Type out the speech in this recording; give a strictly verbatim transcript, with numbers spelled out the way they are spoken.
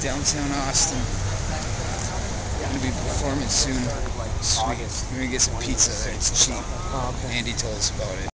downtown Austin. Gonna be performing soon. Sweet. We're gonna get some pizza there. It's cheap. Oh, okay. Andy told us about it.